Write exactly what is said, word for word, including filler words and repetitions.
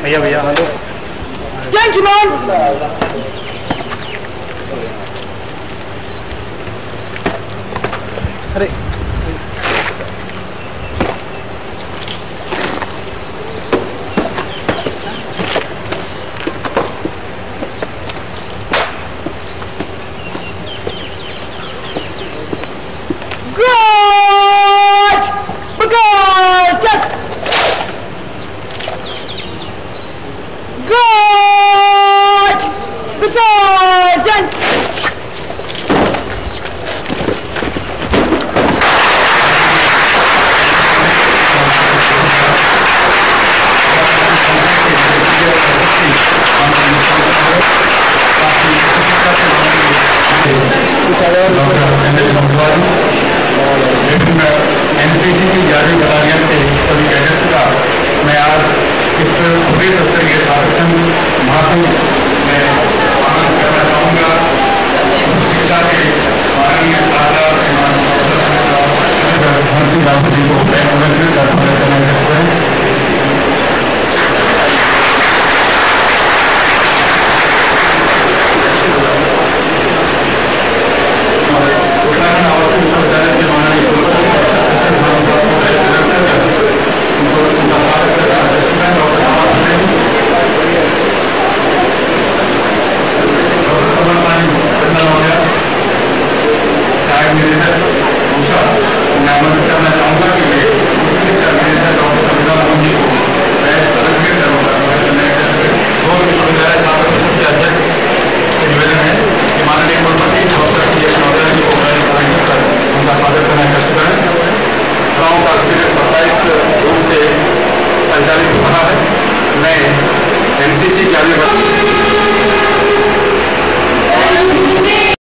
भैया भैया hello thank you ma'am. अरे एनसीसी की ग्यारहवीं बटालियन के सभी कैडेट्स का मैं आज इस प्रदेश स्तरीय छात्र संघ महासंघ में आनंद करना चाहूँगा। शिक्षा के माननीय छात्र धन सिंह रावत जी को बैंक करना चाहते हैं। संचालित हो रहा है। मैं एनसीसी ग्यारहवीं